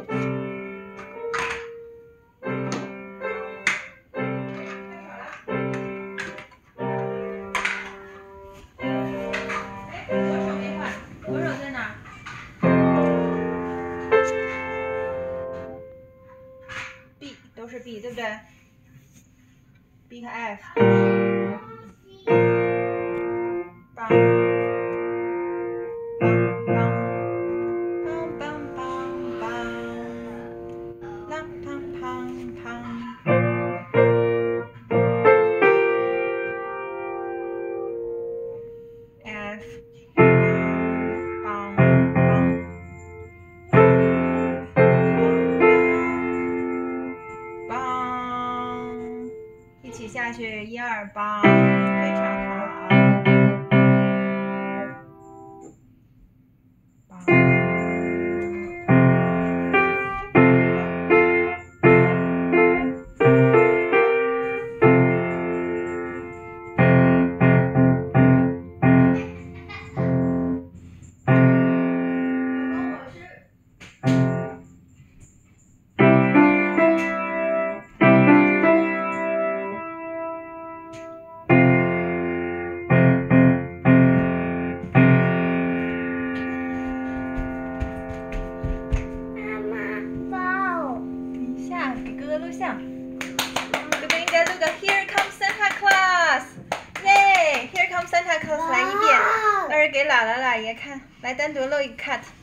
都是 B， 对不对 ？B 和 F。梆梆梆梆梆梆，啷梆梆梆。F。一起下去，1、2，梆，非常好。录像，哥哥应该录个 Here comes Santa Claus， 耶 ！Here comes Santa Claus 来一遍，2人给姥姥姥爷看，来单独录一个 cut。